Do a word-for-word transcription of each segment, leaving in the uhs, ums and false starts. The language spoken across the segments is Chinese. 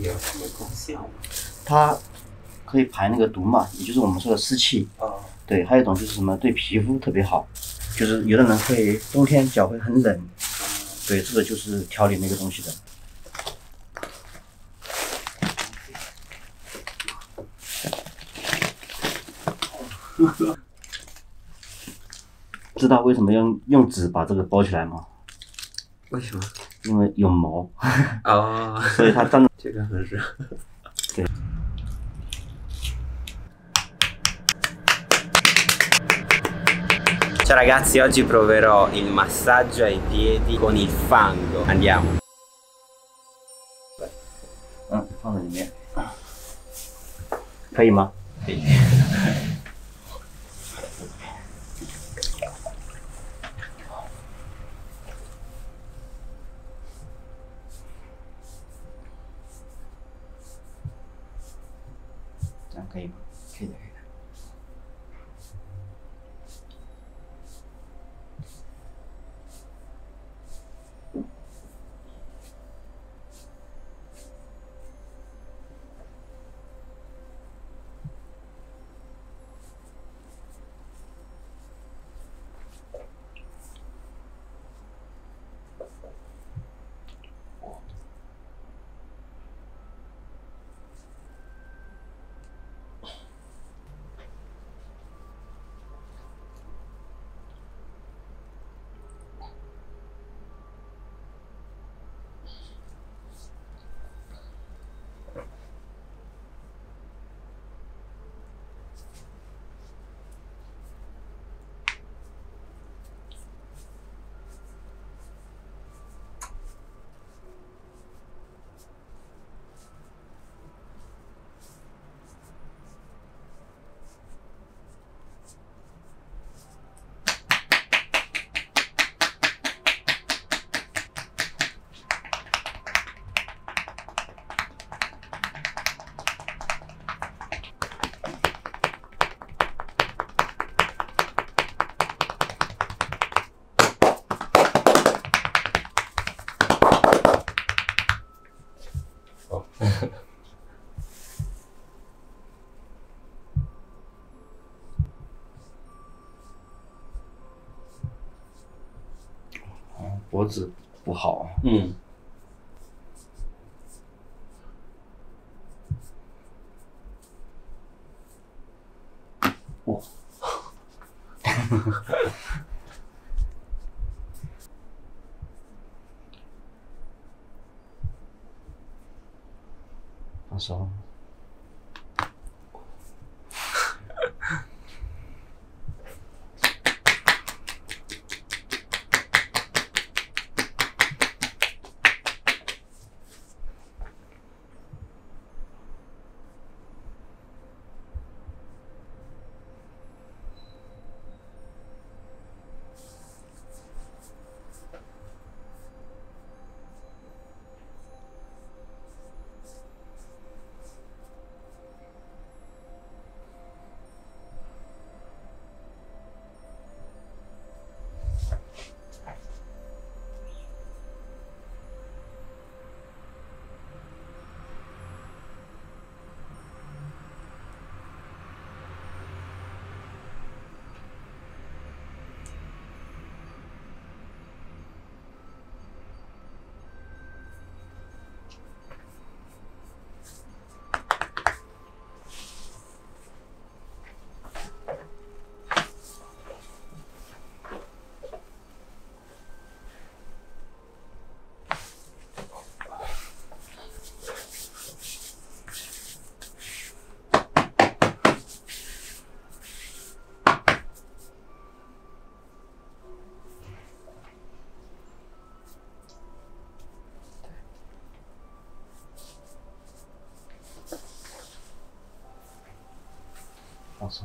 有什么功效？ 它可以排那个毒嘛，也就是我们说的湿气。哦。对，还有一种就是什么，对皮肤特别好，就是有的人会冬天脚会很冷。对，这个就是调理那个东西的。知道为什么要用纸把这个包起来吗？ 为什么？ 因为有毛。 哦， 所以它站。 这个很热。 对。 Ciao ragazzi, oggi proverò il massaggio ai piedi con il fango. Andiamo. 嗯，放在里面，可以吗？ 可以。 这样可以吗？可以的，可以的。脖子不好。嗯。哇。放松。放松。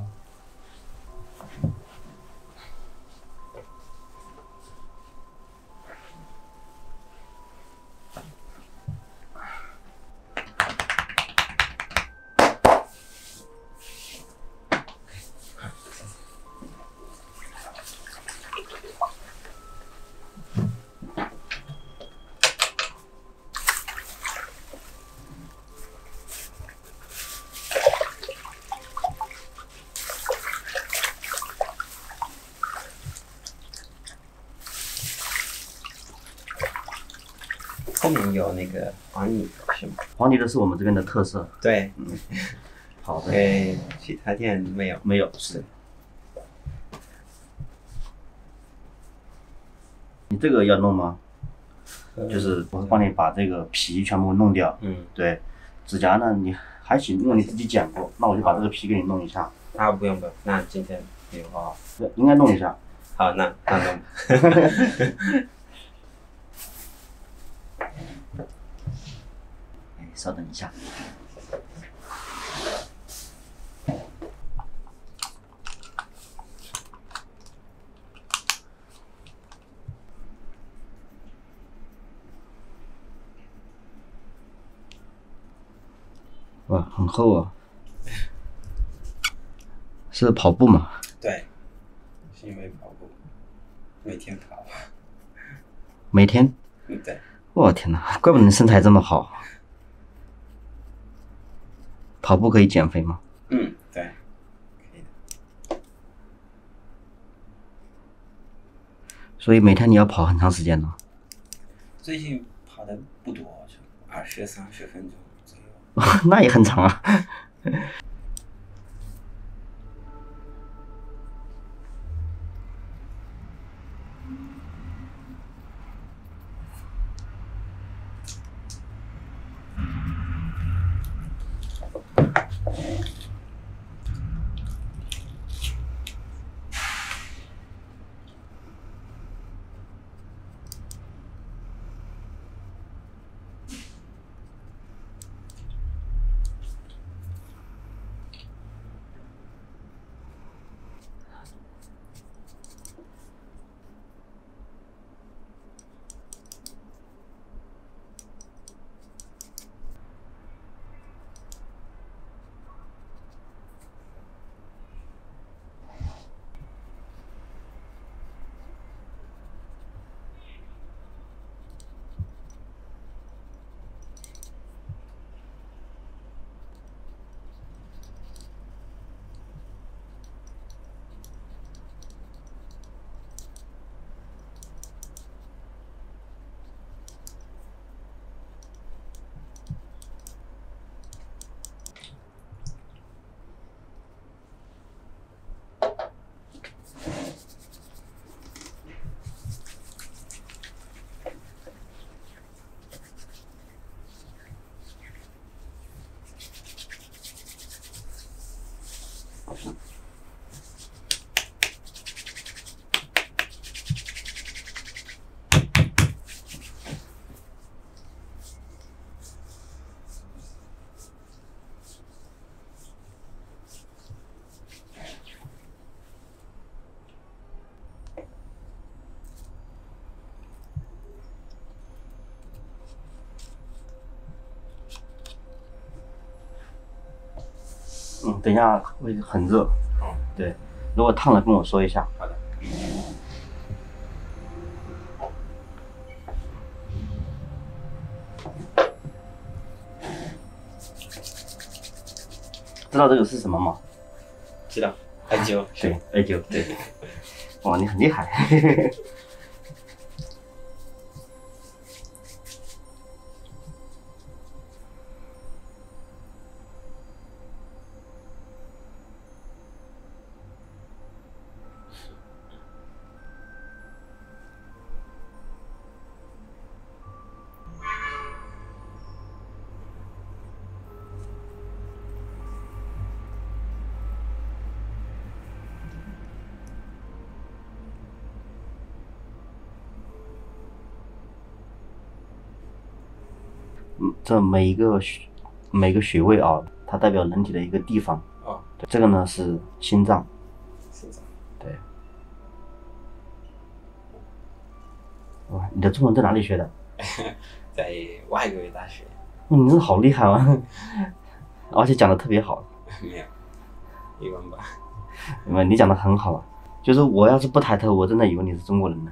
不能有那个黄泥是吗？ 黄泥的是我们这边的特色。 对， 嗯，好的。 对，其他店没有。 没有，是。你这个要弄吗？就是我会帮你把这个皮全部弄掉。 嗯， 对。指甲呢，你还行，因为你自己剪过，那我就把这个皮给你弄一下。 啊，不用不用，那今天不用啊。 对，应该弄一下。 好，那那弄。 哎，稍等一下。哇，很厚啊！是跑步吗？ 对，是因为跑步，每天跑。 每天？ 嗯，对。 我天哪，怪不得你身材这么好。跑步可以减肥吗？ 嗯，对，可以的。 所以每天你要跑很长时间呢？ 最近跑的不多，就二十三十分钟左右。 那也很长啊。嗯，等一下会很热。 哦， 对，如果烫了跟我说一下。 好的。 知道这个是什么吗？ 知道，艾灸。 对，艾灸，对。哇，你很厉害。嗯，这每一个穴每个穴位啊，它代表人体的一个地方。 哦， 这个呢是心脏。 心脏。 对。哇，你的中文在哪里学的？ 在外国语大学。 嗯，你真的好厉害啊！而且讲的特别好。 没有，一般吧。 没有，你讲的很好。就是我要是不抬头，我真的以为你是中国人呢。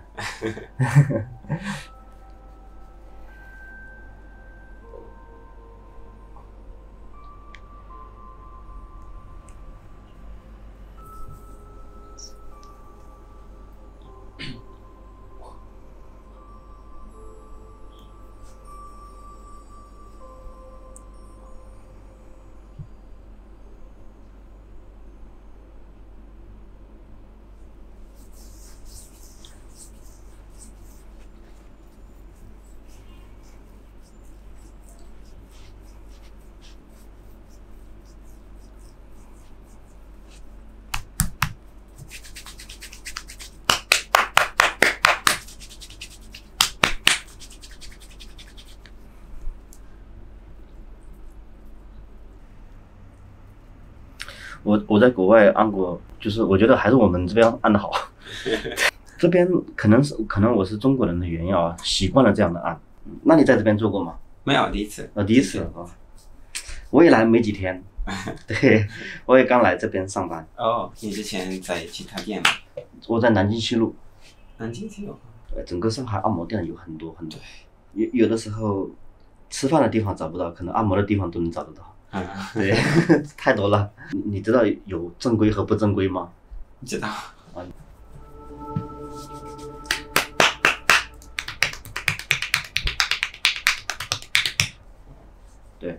我我在国外按过，就是我觉得还是我们这边按的好。这边可能是可能我是中国人的原因啊，习惯了这样的按。那你在这边做过吗？ 没有，第一次。 呃，第一次啊。我也来没几天，对，我也刚来这边上班。 哦，你之前在其他店吗？ 我在南京西路。 南京西路。 呃，整个上海按摩店有很多很多，有有的时候吃饭的地方找不到，可能按摩的地方都能找得到。嗯，对，太多了。你你知道有正规和不正规吗？ 知道。 啊。对。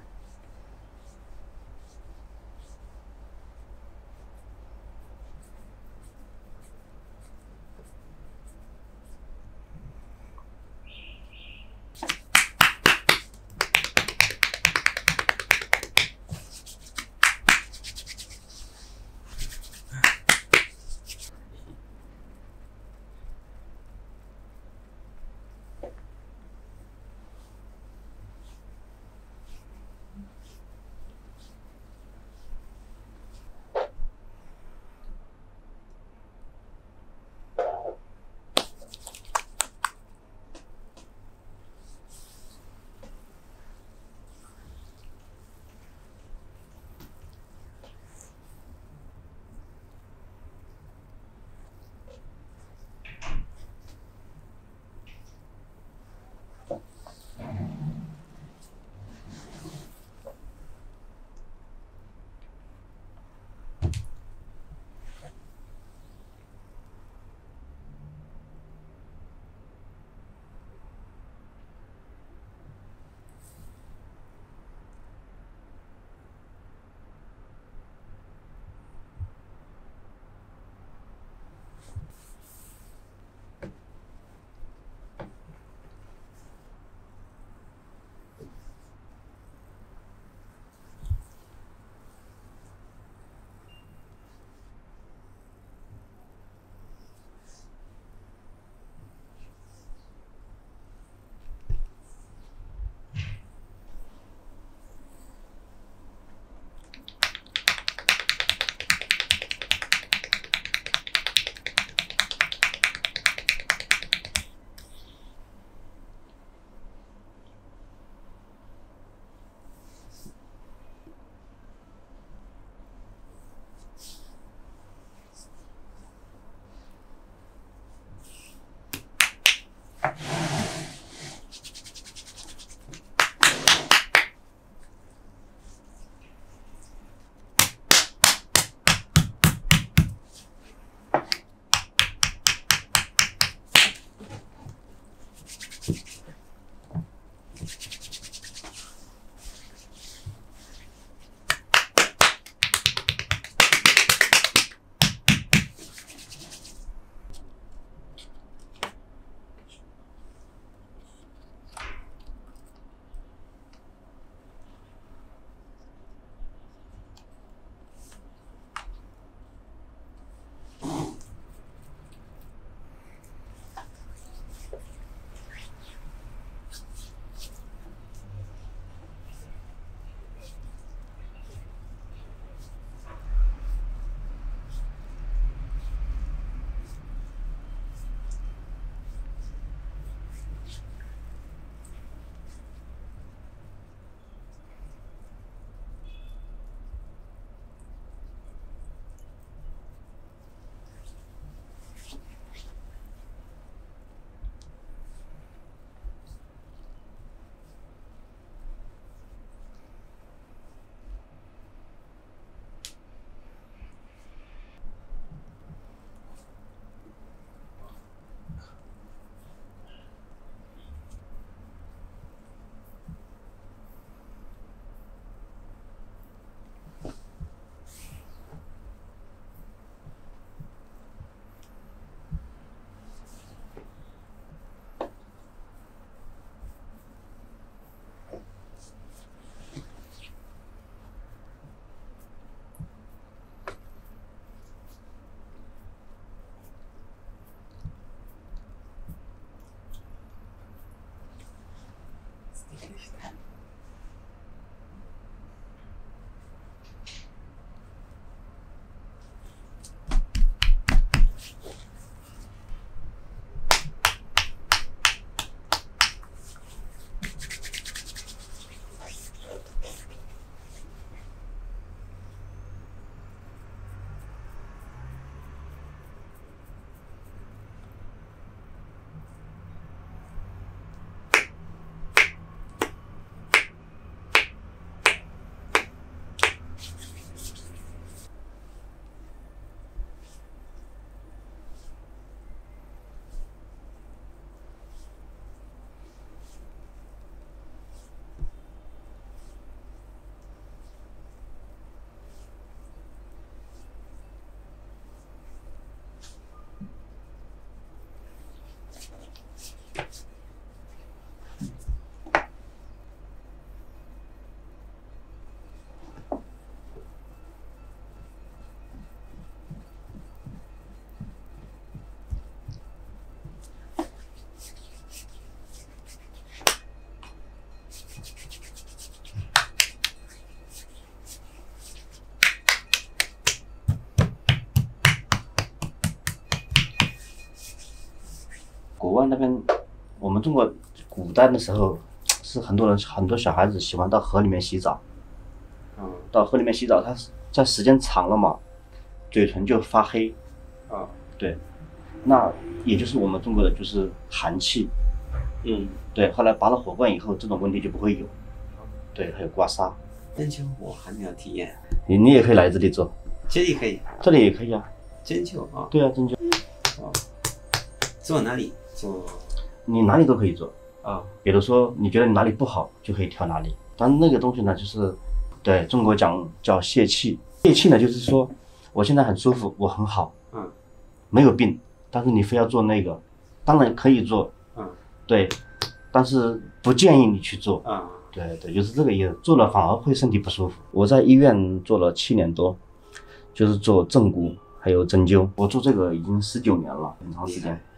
湾那边，我们中国古代的时候是很多人很多小孩子喜欢到河里面洗澡。嗯，到河里面洗澡，它在时间长了嘛，嘴唇就发黑。啊，对，那也就是我们中国的就是寒气。嗯，对，后来拔了火罐以后，这种问题就不会有。对，还有刮痧。 针灸我还没有体验。 你你也可以来这里做。 这里可以。 这里也可以啊。 针灸啊。 对啊，针灸。 啊。做哪里？做。 你哪里都可以做。啊。比如说你觉得你哪里不好，就可以调哪里。但那个东西呢，就是。对中国讲叫泄气，泄气呢就是说我现在很舒服，我很好，嗯，没有病，但是你非要做那个，当然可以做，嗯，对，但是不建议你去做，啊、嗯，对对，就是这个意思，做了反而会身体不舒服。我在医院做了七年多，就是做正骨还有针灸，我做这个已经十九年了，很长时间。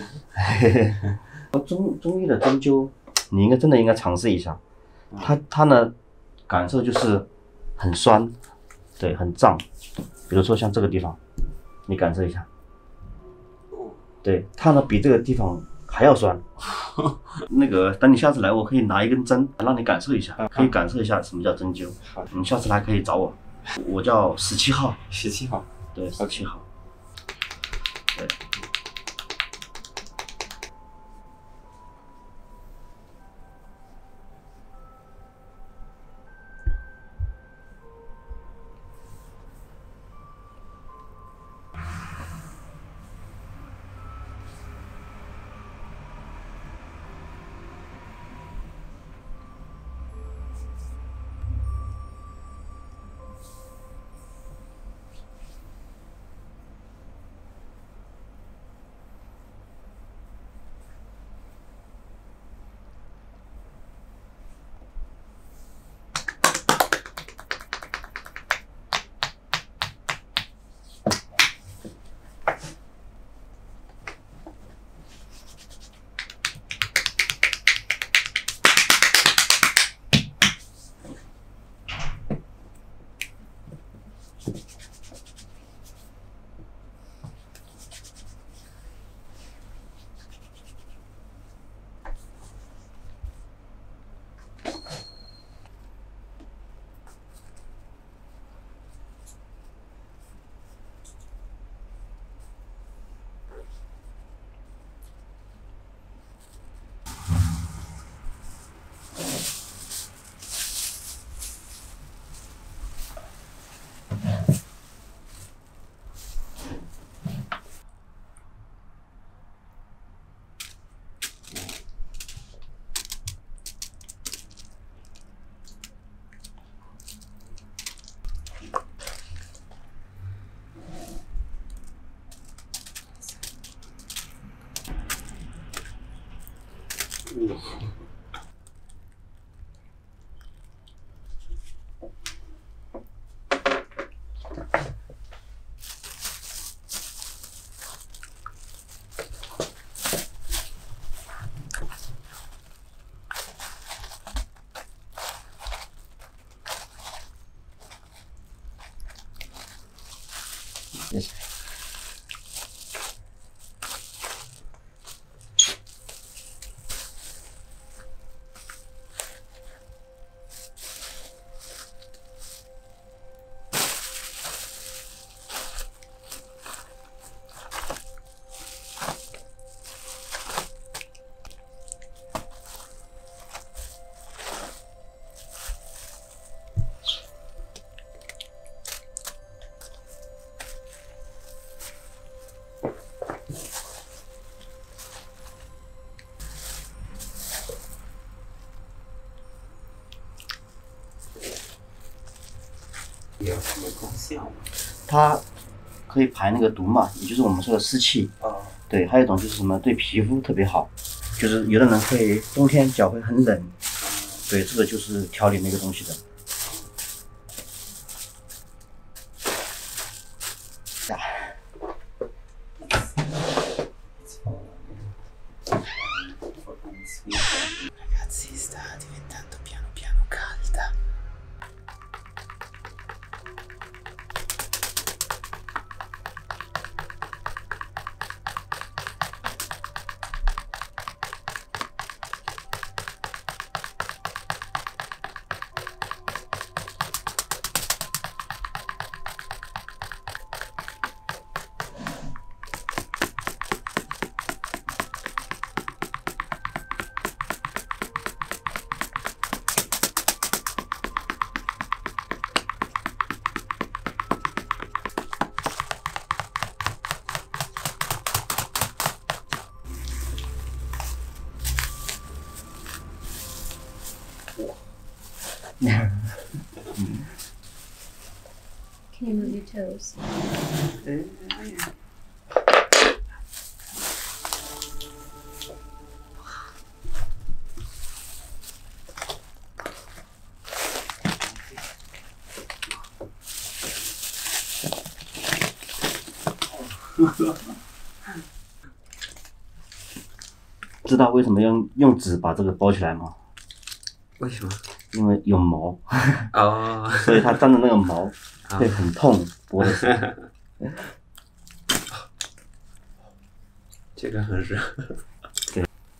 中中医的针灸，你应该真的应该尝试一下，它它呢。感受就是很酸，对，很胀。比如说像这个地方，你感受一下，对，它呢比这个地方还要酸。那个，等你下次来，我可以拿一根针让你感受一下，可以感受一下什么叫针灸。你下次来可以找我，我叫十七号。 十七号， 对，十七号，对。谢谢。 有什么功效吗？ 它可以排那个毒嘛，也就是我们说的湿气。哦。对，还有一种就是什么，对皮肤特别好，就是有的人会冬天脚会很冷。对，这个就是调理那个东西的。呀。 Ragazzi, sta diventando piano piano calda. Can you move your toes? 知道为什么用用纸把这个包起来吗？ 为什么？ 因为有毛。 哦。 所以它沾的那个毛会很痛，剥的时候。 这个很热。 对。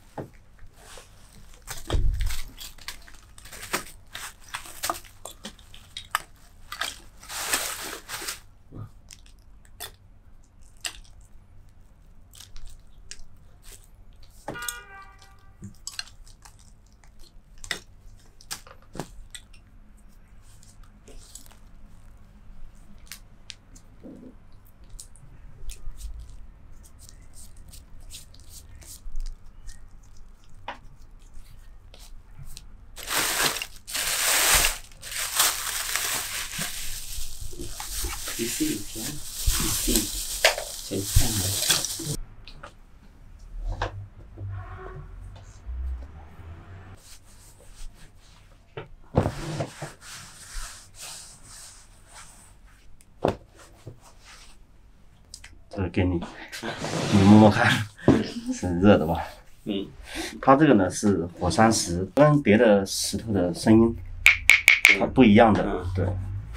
Sì, sì, sì, sì, c'è il sangue. Questo给你，你摸摸看，是热的吧？ 嗯。 它这个呢是火山石，跟别的石头的声音它不一样的，嗯、对。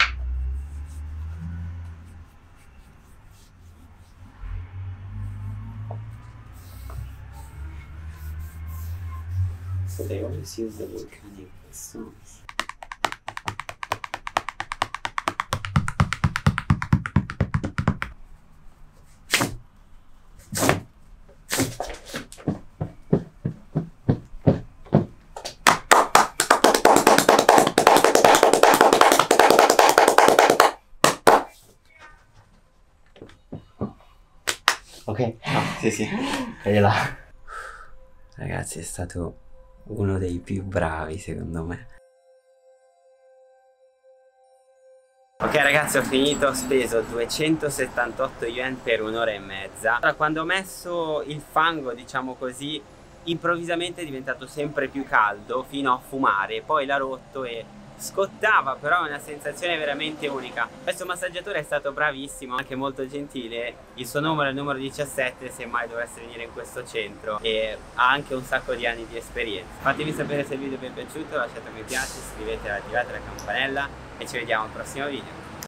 So they always use the volcanic stones. Ok, no, sì sì, e là. Ragazzi, è stato uno dei più bravi secondo me. Ok ragazzi, ho finito, ho speso duecentosettantotto yuan per un'ora e mezza. Allora, quando ho messo il fango, diciamo così, improvvisamente è diventato sempre più caldo fino a fumare, poi l'ha rotto e scottava, però è una sensazione veramente unica. Questo massaggiatore è stato bravissimo, anche molto gentile. Il suo numero è il numero diciassette se mai dovesse venire in questo centro, e ha anche un sacco di anni di esperienza. Fatemi sapere se il video vi è piaciuto, lasciate un mi piace, iscrivetevi, attivate la campanella e ci vediamo al prossimo video.